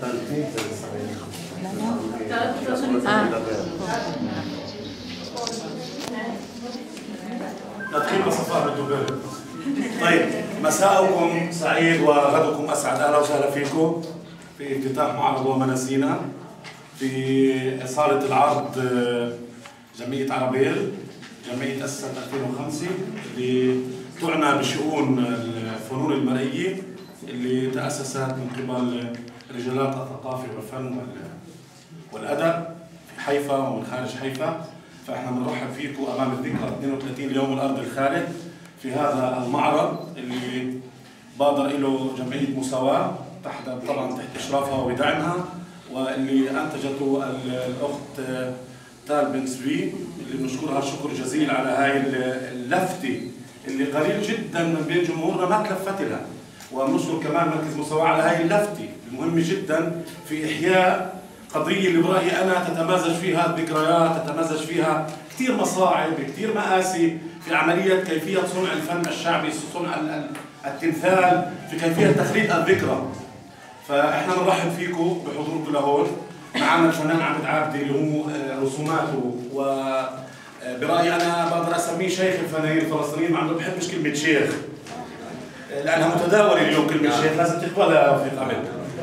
ندخل بصفاء بالدبل. طيب مساءكم سعيد وغدكم اسعد، اهلا وسهلا فيكم في افتتاح معرض ومناسينا في صالة العرض جمعية عربيل، جمعية تأسست 2005 اللي تعنى بشؤون الفنون المرئية، اللي تأسست من قبل رجالات الثقافة والفن والأدب في حيفا ومن خارج حيفا. فاحنا بنرحب فيكم امام الذكرى 32 ليوم الارض الخالد في هذا المعرض اللي بادر له جمعية مساواة طبعا تحت اشرافها وبدعمها، واللي انتجته الاخت تال بن زوي اللي بنشكرها شكر جزيل على هاي اللفتة اللي قليل جدا من بين جمهورنا ما تلفت لها، وبنشكر كمان مركز مساواة على هاي اللفتة المهمة جدا في احياء قضية اللي برأيي أنا تتمازج فيها الذكريات، تتمازج فيها كثير مصاعب، كثير مآسي في عملية كيفية صنع الفن الشعبي، صنع التمثال، في كيفية تخليد الذكرى. فإحنا بنرحب فيكم بحضوركم لهون. معنا الفنان عبد عبدي اللي هو رسوماته وبرأيي أنا بقدر أسميه شيخ الفنانين الفلسطينيين، مع إنه بحبش كلمة شيخ لأنها متداولة اليوم كلمة شيخ، لازم تقبلها في قبل.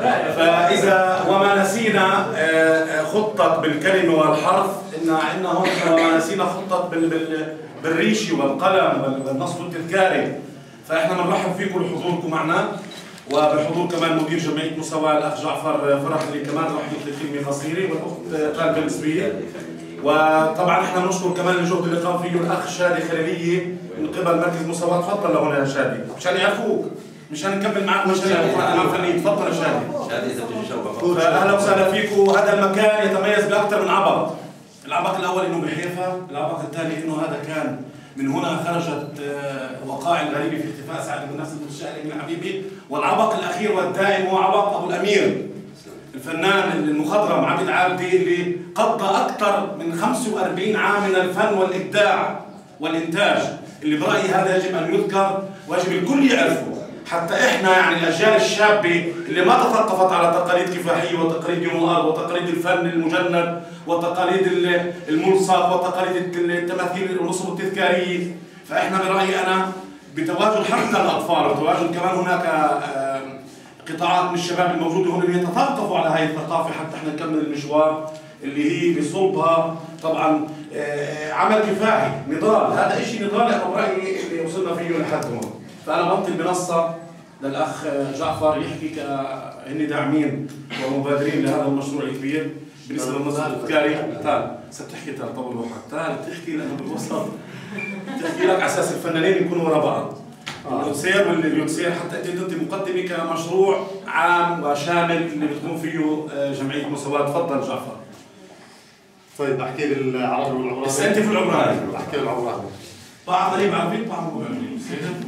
فإذا وما نسينا خطت بالكلمة والحرف، إن عندنا هون وما نسينا خطت بالريشة والقلم والنصب التذكاري. فإحنا بنرحب فيكم بحضوركم معنا، وبحضور كمان مدير جمعية مساواة الأخ جعفر فرح اللي كمان راح يلقي كلمة قصيرة، والأخت طال بن زوي. وطبعا إحنا بنشكر كمان الجهد اللي قام فيه الأخ شادي خليلية من قبل مركز مساواة. تفضل لهون يا شادي مشان يعرفوك، مشان نكمل معك مشاريع أخرى فنية. تفضل يا شادي. إذا بتجي شوقة. فأهلا وسهلا فيكم. هذا المكان يتميز بأكثر من عبق. العبق الأول إنه بحيفا، العبق الثاني إنه هذا كان من هنا خرجت وقائع الغريبة في اختفاء سعد بن نفس الشاعر إميل حبيبي، والعبق الأخير والدائم هو عبق أبو الأمير الفنان المخضرم عبد عبدي، اللي قضى أكثر من 45 عام من الفن والإبداع والإنتاج، اللي برأيي هذا يجب أن يذكر ويجب الكل يعرفه، حتى إحنا يعني الأجيال الشابة اللي ما تثقفت على تقاليد كفاحية وتقاليد يوم الأرض وتقاليد الفن المجند وتقاليد الملصق وتقاليد التماثيل والنصب التذكارية. فإحنا برأيي أنا بتواجد حتى الأطفال وتواجد كمان هناك قطاعات من الشباب الموجودة هون اللي يتثقفوا على هذه الثقافة حتى إحنا نكمل المشوار اللي هي بصلبها طبعا عمل كفاحي، نضال. هذا شيء نضال أنا برأيي اللي وصلنا فيه لحد هون. فأنا بعطي المنصة للأخ جعفر يحكي كأني داعمين ومبادرين لهذا المشروع الكبير بالنسبة للنصب التذكاري. تعال ستحكي تعال طول روحك، تعال تحكي لأنه بالوسط تحكي لك على أساس الفنانين يكونوا ورا بعض. اليوتسير واليوتسير حتى أنت مقدمة كمشروع عام وشامل اللي بتكون فيه جمعية مساواة. تفضل جعفر. طيب أحكي بالعربي والعمراني. بس أنت في العمراني. أحكي بالعمراني. طبعا غريب عربي طبعا مو عربي.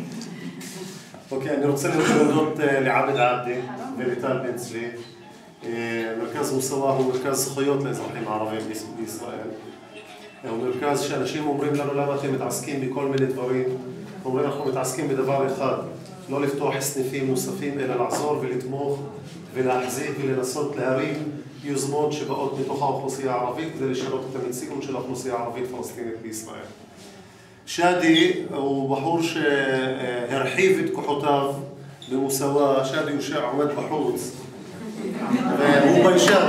اوكي، انا رسلت الخطوط لعبد عبدي بتال بن زوي. مركز مساواة هو مركز خيوط لإصلاحيين عربيين بإسرائيل. ومركز שאנשים אומרים לנו למה אתם מתעסקים בכל מיני דברים. אומרים אנחנו מתעסקים בדבר אחד, לא לפתוח סניפים נוספים אלא לעזור ולתמוך ולהחזיק ולנסות להרים יוזמות שבאות מתוך האוכלוסייה הערבית כדי לשנות את המציאות של האוכלוסייה הערבית פלסטינית בישראל. شادي הוא בחור שהרחיב את כוחותיו במוסאווה. شادي הוא עומד בחוץ והוא ביישן.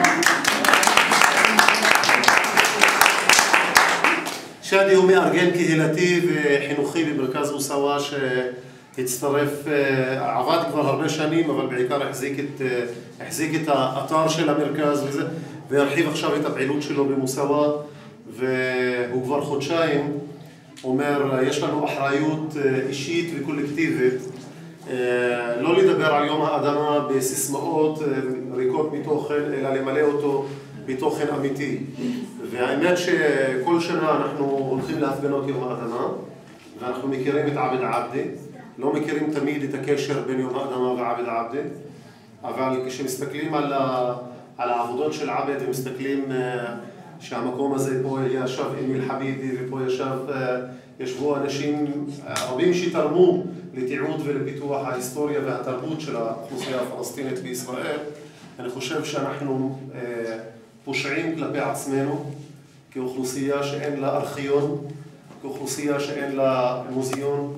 شادي הוא מארגן קהילתי וחינוכי במרכז מוסאווה שהצטרף, עבד כבר הרבה שנים אבל בעיקר החזיק את האתר של המרכז וזה, והרחיב עכשיו את הפעילות שלו במוסאווה. והוא כבר חודשיים אומר יש לנו אחריות אישית וקולקטיבית לא לדבר על יום האדמה בסיסמאות ריקות מתוכן אלא למלא אותו בתוכן אמיתי. והאמת שכל שנה אנחנו הולכים להפגנות יום האדמה ואנחנו מכירים את עבד עבדי, לא מכירים תמיד את הקשר בין יום האדמה ועבד עבדי, אבל כשמסתכלים על העבודות של עבד ומסתכלים שהמקום הזה פה ישב אמיל חביבי ופה ישבו אנשים רבים שתרמו לתיעוד ולפיתוח ההיסטוריה והתרבות של האוכלוסייה הפלסטינית בישראל, אני חושב שאנחנו פושעים כלפי עצמנו, כאוכלוסייה שאין לה ארכיון, כאוכלוסייה שאין לה מוזיאון,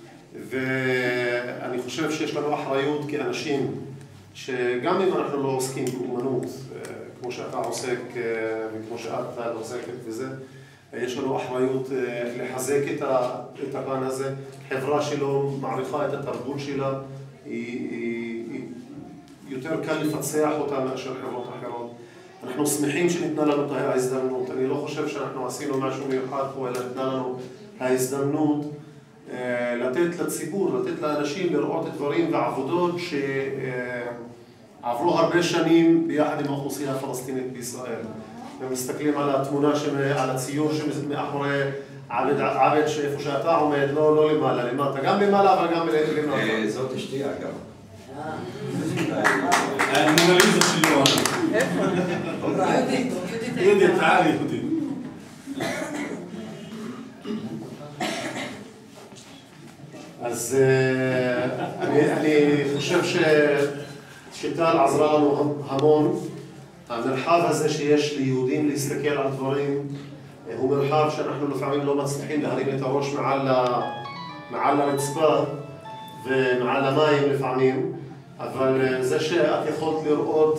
ואני חושב שיש לנו אחריות כאנשים, שגם אם אנחנו לא עוסקים באומנות, כמו שאתה עוסק וכמו שאת עוסקת בזה, יש לנו אחריות לחזק את הפן הזה. חברה שלא מעריכה את התרבות שלה, יותר קל לפצח אותה מאשר חברות אחרות. אנחנו שמחים שניתנה לנו את ההזדמנות. אני לא חושב שאנחנו עשינו משהו מיוחד פה, אלא ניתנה לנו ההזדמנות לתת לציבור, לתת לאנשים לראות דברים ועבודות שעברו הרבה שנים ביחד עם האוכלוסייה הפלסטינית בישראל. הם מסתכלים על התמונה, על הציור שמאחורי עבד שאיפה שאתה עומד, לא למעלה, למטה, גם למעלה אבל גם למטה. זאת אשתי אגב. המונליזה שלו. יהודית, תעלי יהודית. אז אני חושב שטל עזרה לנו המון. המרחב הזה שיש ליהודים להסתכל על דברים הוא מרחב שאנחנו לפעמים לא מצליחים להרים את הראש מעל הרצפה ומעל המים לפעמים, אבל זה שאת יכולת לראות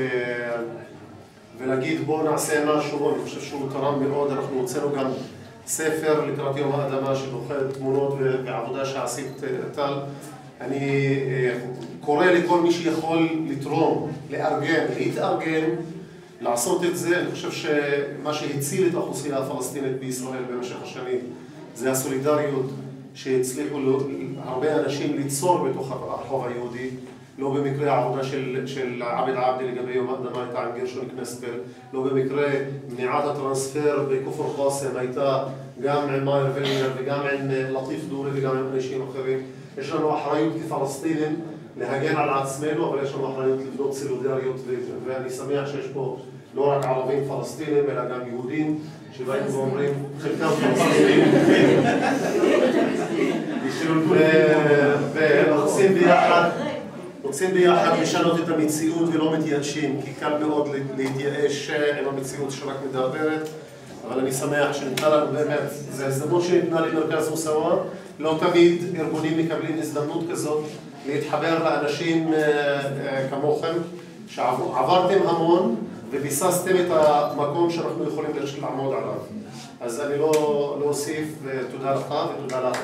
ולהגיד בוא נעשה משהו, אני חושב שהוא תרם מאוד. אנחנו הוצאנו גם ספר לקראת יום האדמה שבוחר תמונות ועבודה שעשית טל. אני קורא לכל מי שיכול לתרום, לארגן, להתארגן, לעשות את זה. אני חושב שמה שהציל את האוכלוסייה הפלסטינית בישראל במשך השנים זה הסולידריות שהצליחו הרבה אנשים ליצור בתוך הרחוב היהודי. לא במקרה העבודה של עבד עבדי לגבי יום האדמה הייתה עם גרשון קנספל, לא במקרה מניעת הטרנספר בכפר קאסם הייתה גם עם מאיר ולינגר וגם עם לטיף דורי וגם עם אנשים אחרים. יש לנו אחריות כפלסטינים להגן על עצמנו, אבל יש לנו אחריות לבנות סולידריות, ואני שמח שיש פה לא רק ערבים פלסטינים, אלא גם יהודים שבאים ואומרים, חלקם פלסטינים, ורוצים ביחד לשנות את המציאות ולא מתייאשים, כי קל מאוד להתייאש עם המציאות שרק מדברת. אבל אני שמח שניתנה לנו באמת, זו הזדמנות שניתנה למרכז מוסאווה. לא תמיד ארגונים מקבלים הזדמנות כזאת להתחבר לאנשים כמוכם, שעברתם המון וביססתם את המקום שאנחנו יכולים לעמוד עליו. אז אני לא אוסיף, תודה לך ותודה לך.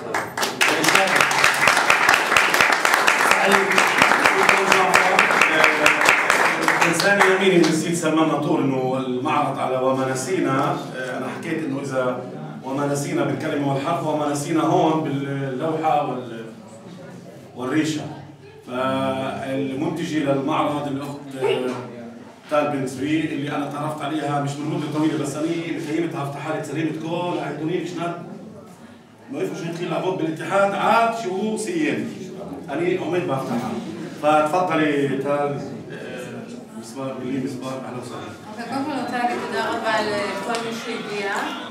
إنسان يميني من السيد سلمان ناطور إنه المعرض على وما نسينا. أنا حكيت إنه إذا وما نسينا بالكلمة والحرف وما نسينا هون باللوحة والريشة. فالمنتجة للمعرض الأخت تال بن زوي اللي أنا تعرفت عليها مش من مدة طويلة، بس أنا مخيمتها في حالة سليمة كل عيدوني بشنات ما يفوش يدخل لعبود بالاتحاد عاد شو سيين أنا عميد بفتحها. فتفضلي تال. מילים מספר, אהלן וסהלן. קודם כל אני רוצה להגיד תודה רבה לכל מי שהגיע,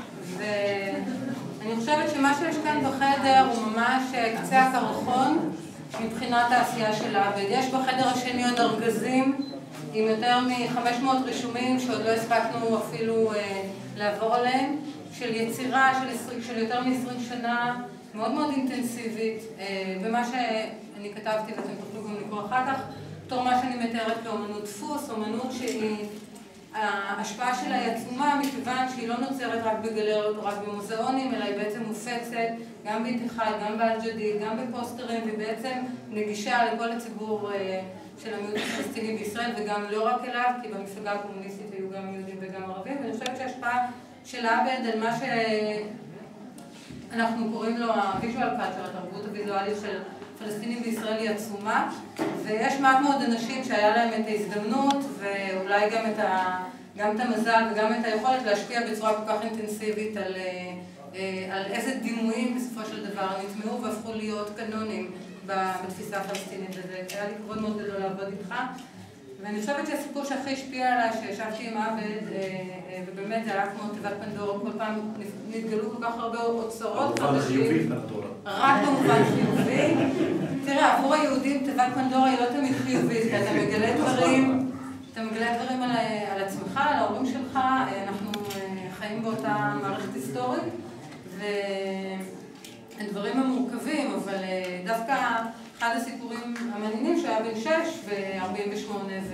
ואני חושבת שמה שיש כאן בחדר הוא ממש קצה הקרחון מבחינת העשייה של עבד. יש בחדר השני עוד ארגזים עם יותר מ-500 רישומים שעוד לא הספקנו אפילו לעבור עליהם, של יצירה של יותר מ-20 שנה, מאוד מאוד אינטנסיבית, ומה שאני כתבתי ואתם תוכלו גם לקרוא אחר כך, בתור מה שאני מתארת כאומנות דפוס, אומנות שההשפעה שלה היא עצומה מכיוון שהיא לא נוצרת רק בגלריות או רק במוזיאונים, אלא היא בעצם מופצת גם באיתיחד, גם באלג'די, גם בפוסטרים, והיא בעצם נגישה לכל הציבור של המיעוט הפלסטיני בישראל וגם לא רק אליו, כי במפלגה הקומוניסטית היו גם יהודים וגם ערבים, ואני חושבת שההשפעה של עבד על מה שאנחנו קוראים לו ה-visual culture, התרבות הוויזואלית של פלסטינים בישראל היא עצומה, ויש מעט מאוד אנשים שהיה להם את ההזדמנות ואולי גם את המזל וגם את היכולת להשפיע בצורה כל כך אינטנסיבית על איזה דימויים בסופו של דבר נטמעו והפכו להיות קנונים בתפיסה הפלסטינית, וזה היה לי כבוד מאוד גדול לעבוד איתך. ואני חושבת שהסיפור שהכי השפיע עליי, שישבתי עם עבד, ובאמת זה היה כמו תיבת פנדורה, כל פעם נתגלו כל כך הרבה אוצרות חדשים. רק במובן חיובי. תראה, עבור היהודים תיבת פנדורה היא לא תמיד חיובית, כי אתה מגלה דברים על עצמך, על ההורים שלך, אנחנו חיים באותה מערכת היסטורית, והדברים הם מורכבים, אבל דווקא אחד הסיפורים המעניינים שהיה בן 6 ב-48,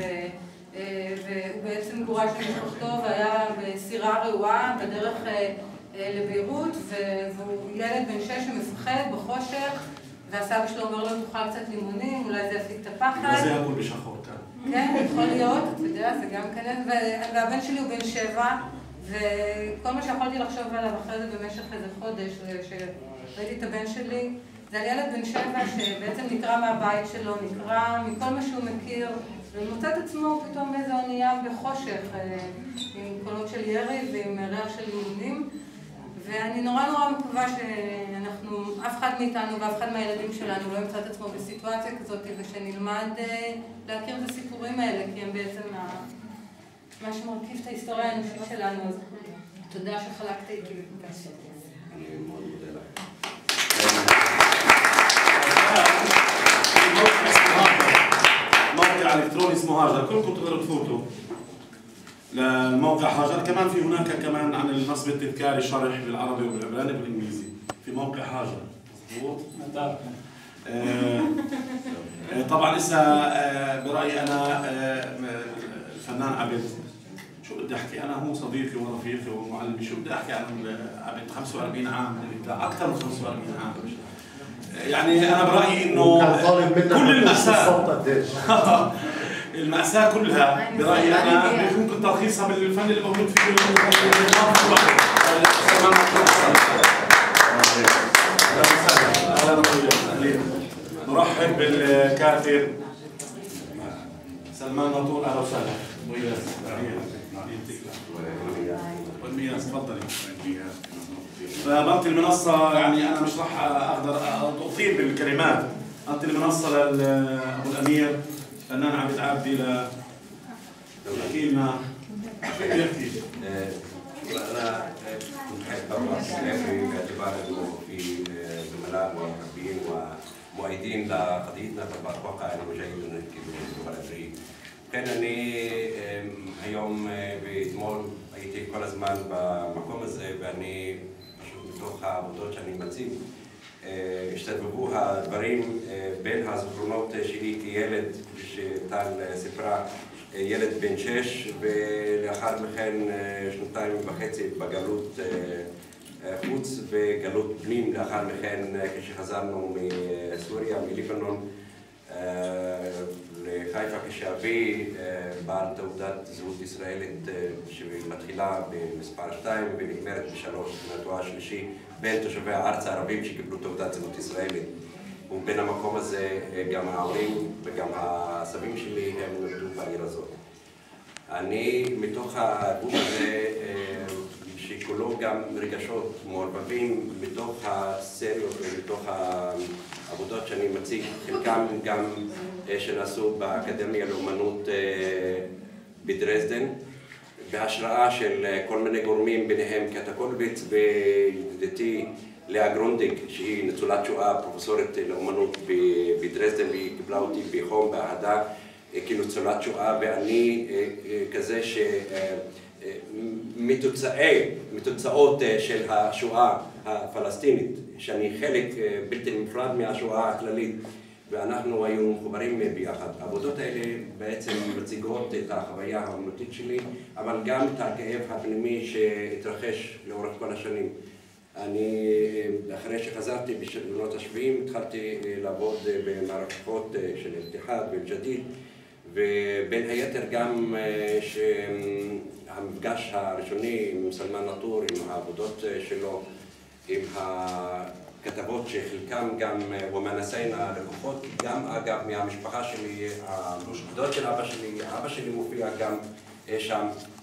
והוא בעצם גורש למשפחתו והיה בסירה רעועה בדרך לביירות, והוא ילד בן 6 שמפחד בחושך, והסבא שלו אומר לו, תאכל קצת לימונים, אולי זה יפיק את הפחד. זה הכל בשחור כאן. כן, יכול להיות, אתה יודע, זה גם כאן. והבן שלי הוא בן 7, וכל מה שיכולתי לחשוב עליו אחרי זה במשך איזה חודש, שראיתי את הבן שלי, זה על ילד בן 7 שבעצם נקרא מהבית שלו, נקרא מכל מה שהוא מכיר, ומוצא את עצמו פתאום באיזו אונייה בחושך, עם קולות של ירי ועם ריח של לימונים. ואני נורא מקווה שאנחנו, אף אחד מאיתנו ואף אחד מהילדים שלנו לא ימצא את עצמו בסיטואציה כזאת, ושנלמד להכיר את הסיפורים האלה, כי הם בעצם מה שמרכיב את ההיסטוריה האנושית שלנו. אז תודה שחלקת איתי. אני מאוד מודה לך. موقع إلكتروني اسمه هاجر، كلكم تقدروا تفوتوا للموقع هاجر. كمان في هناك كمان عن النصب التذكاري شرح بالعربي وبالعبراني وبالإنجليزي في موقع هاجر. مظبوط؟ طبعا لسه برأيي أنا الفنان عبد، شو بدي أحكي، أنا هو صديقي ورفيقي ومعلمي، شو بدي أحكي عن عبد 45 عام، أكثر من 45 عام. يعني أنا برأيي إنه كل المأساة كلها برأيي أنا ممكن تلخيصها بالفن اللي موجود فيه نرحب بالكاتب سلمان ناطور. أهلا وسهلا. والمياس تفضلي. فأنت المنصة، يعني أنا مش راح أقدر أطيل بالكلمات، أنت المنصة لأبو الأمير فنان عبد عبدي يحكي لنا شو بيحكي. أنا كنت حابب طبعا باعتبار أنه في زملاء ومحبين ومؤيدين لقضيتنا فأتوقع أنه جيد أن نحكي باللغة العبرية. كان أني اليوم ואתמול הייתי כל הזמן במקום הזה, ואני פשוט מתוך העבודות שאני מציג השתלבו הדברים בין הזיכרונות שלי כילד, שטל סיפרה, ילד בן 6 ולאחר מכן 2.5 בגלות חוץ וגלות פנים, לאחר מכן כשחזרנו מסוריה, מליבנון לחיפה, כשאבי בעל תעודת זהות ישראלית שמתחילה במספר 2 ונגמרת ב3, התואר השלישי בין תושבי הארץ הערבים שקיבלו תעודת זהות ישראלית. ובין המקום הזה גם ההורים וגם הסבים שלי הם נולדו בעיר הזאת. אני מתוך הגוף הזה שכולו גם רגשות מעורבבים מתוך הסריות ומתוך העבודות שאני מציג, חלקם גם שנעשו באקדמיה לאומנות בדרזדן, בהשראה של כל מיני גורמים, ביניהם קטקולביץ וידידתי לאה גרונדיג, שהיא ניצולת שואה, פרופסורית לאומנות בדרזדן, והיא קיבלה אותי בחום באהדה כניצולת שואה, ואני כזה מתוצאות של השואה הפלסטינית, שאני חלק בלתי נפרד מהשואה הכללית, ואנחנו היו מחוברים ביחד. העבודות האלה בעצם מציגות את החוויה האמנותית שלי, אבל גם את הכאב הפנימי שהתרחש לאורך כל השנים. אני, אחרי שחזרתי בשנות ה-70, התחלתי לעבוד במערכות של איתיחד ואל-ג'דיד, ובין היתר גם שהמפגש הראשוני עם סלמן נאטור, עם העבודות שלו, עם הכתבות שחלקם גם נסינה לקוחות, גם אגב מהמשפחה שלי, הדוד של אבא שלי מופיע גם שם,